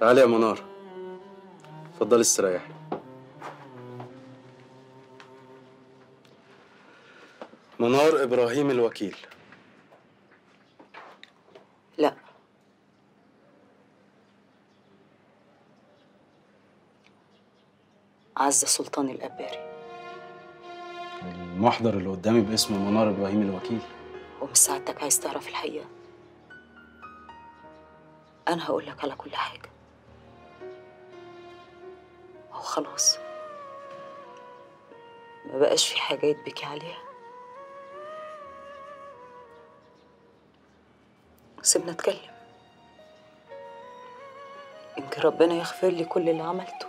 تعالي يا منار، اتفضلي استريحي. منار إبراهيم الوكيل. لا، عزة سلطان الأباري. المحضر اللي قدامي باسم منار إبراهيم الوكيل. ومش سعادتك عايز تعرف الحقيقة؟ أنا هقول لك على كل حاجة. هو خلاص ما بقاش في حاجة يتبكي عليها. سيبنا اتكلم، يمكن ربنا يغفر لي كل اللي عملته،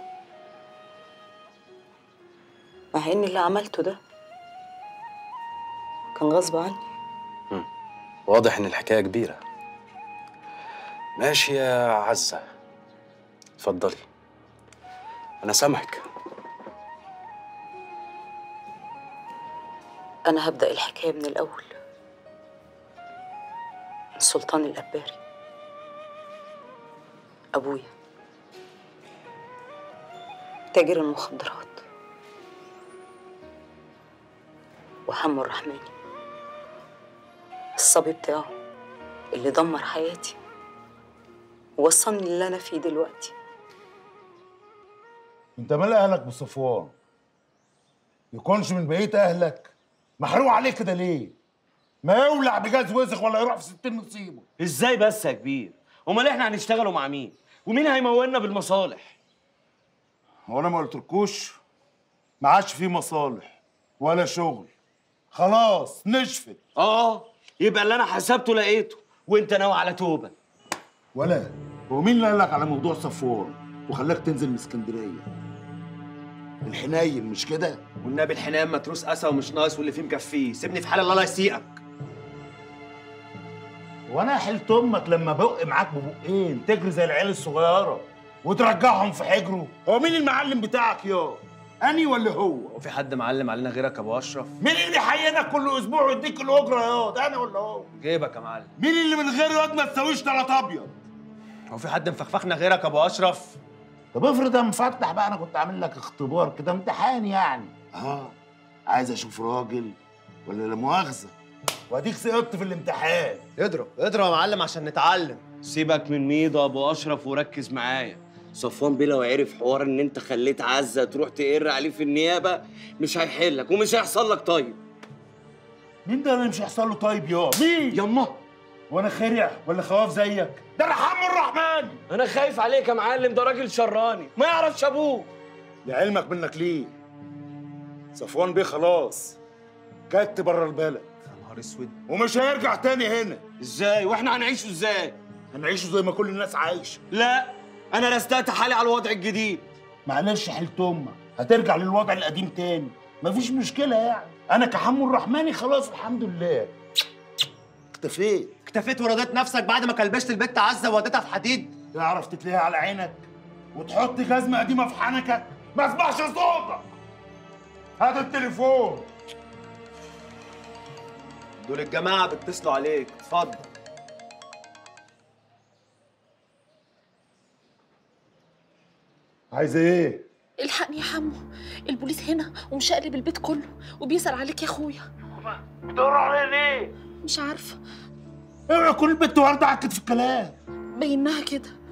مع ان اللي عملته ده كان غصب عني. واضح ان الحكاية كبيرة. ماشي يا عزة، اتفضلي، انا سامعك. انا هبدأ الحكاية من الاول، من سلطان الأباري ابويا، تاجر المخدرات، وحمو الرحماني الصبي بتاعه اللي دمر حياتي ووصلني اللي انا فيه دلوقتي. انت مال اهلك بصفوان؟ يكونش من بقيه اهلك؟ محروق عليك كده ليه؟ ما يولع بجاز وسخ ولا يروح في 60 مصيبه. ازاي بس يا كبير؟ امال احنا هنشتغلوا مع مين؟ ومين هيمولنا بالمصالح؟ هو انا ما قلتلكوش؟ ما عادش فيه مصالح ولا شغل، خلاص نشفت. يبقى اللي انا حسبته لقيته، وانت ناوي على توبه. ولا هو مين اللي قال لك على موضوع صفوان وخلاك تنزل من اسكندريه؟ الحنين مش كده؟ والنبي الحنان متروس اسى ومش ناقص، واللي فيه مكفيه. سيبني في حال الله يسيئك. وانا حلت امك لما بق معاك ببقين تجري زي العيال الصغيره وترجعهم في حجره؟ هو مين المعلم بتاعك يا اني ولا هو؟ وفي حد معلم علينا غيرك يا ابو اشرف؟ مين اللي بيحيينك كل اسبوع ويديك الاجره يا ده انا ولا هو؟ جيبك يا معلم. مين اللي من غيره ياض ما تساويش تلات ابيض؟ هو في حد مفخفخنا غيرك يا ابو اشرف؟ طب افرض يا مفتح بقى انا كنت عامل لك اختبار كده، امتحان يعني. عايز اشوف راجل ولا لا مؤاخذه، واديك سقطت في الامتحان. اضرب يا معلم عشان نتعلم. سيبك من ميدو يا ابو اشرف وركز معايا. صفوان بيه لو عرف حوار ان انت خليت عزه تروح تقر عليه في النيابه مش هيحلك ومش هيحصل لك طيب. مين ده اللي مش هيحصل له طيب يا مين؟ يما وانا خرع ولا خواف زيك؟ ده انا حمو الرحمن. انا خايف عليك يا معلم، ده راجل شراني ما يعرفش ابوه. لعلمك منك ليه؟ صفوان بيه خلاص كت بره البلد. يا نهار اسود، ومش هيرجع تاني هنا. ازاي؟ واحنا هنعيشه ازاي؟ هنعيشه زي ما كل الناس عايشه. لا، انا رستقت حالي على الوضع الجديد. معلش حلت امك، هترجع للوضع القديم تاني، مفيش مشكله يعني. انا كحمو الرحماني خلاص الحمد لله اكتفيت ورضيت نفسك بعد ما كلبشت البت عزه ووديتها في حديد. تعرف تتليها على عينك وتحط جزمه قديمه في حنكك ما اسمعش صوتك. هات التليفون. دول الجماعه بيتصلوا عليك، اتفضل. عايزه ايه؟ الحقني يا حمو، البوليس هنا ومشقلب البيت كله وبيسأل عليك يا اخويا. بتدور عليا ليه؟ مش عارفه. اوعي كل البت ورده عكت في الكلام. بينها كده.